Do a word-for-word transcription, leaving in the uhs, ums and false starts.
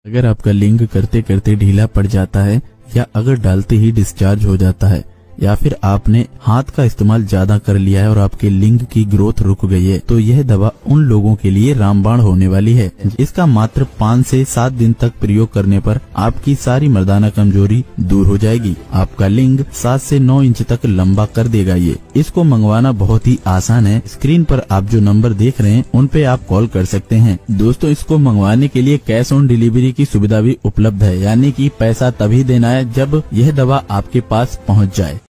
अगर आपका लिंग करते करते ढीला पड़ जाता है या अगर डालते ही डिस्चार्ज हो जाता है या फिर आपने हाथ का इस्तेमाल ज्यादा कर लिया है और आपके लिंग की ग्रोथ रुक गई है, तो यह दवा उन लोगों के लिए रामबाण होने वाली है। इसका मात्र पाँच से सात दिन तक प्रयोग करने पर आपकी सारी मर्दाना कमजोरी दूर हो जाएगी। आपका लिंग सात से नौ इंच तक लंबा कर देगा। ये इसको मंगवाना बहुत ही आसान है। स्क्रीन पर आप जो नंबर देख रहे हैं उन पे आप कॉल कर सकते हैं। दोस्तों, इसको मंगवाने के लिए कैश ऑन डिलीवरी की सुविधा भी उपलब्ध है, यानी कि पैसा तभी देना है जब यह दवा आपके पास पहुंच जाए।